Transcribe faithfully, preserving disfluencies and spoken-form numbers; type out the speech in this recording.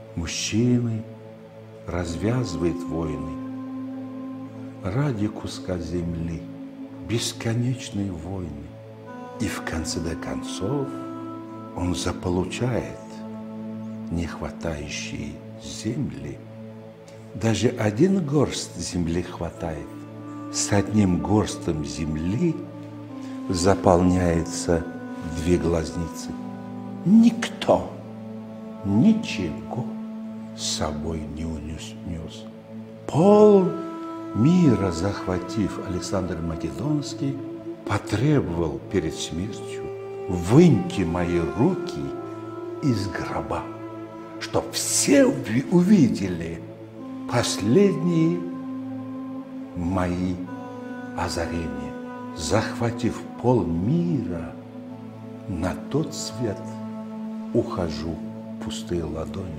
Мужчины развязывают войны ради куска земли, бесконечные войны. И в конце до концов он заполучает нехватающие земли. Даже один горст земли хватает. С одним горстом земли заполняется две глазницы. Никто ничего с собой не унес. нес. Пол мира захватив, Александр Македонский потребовал перед смертью: выньте мои руки из гроба, чтоб все увидели последние мои озарения. Захватив полмира, на тот свет ухожу пустые ладони.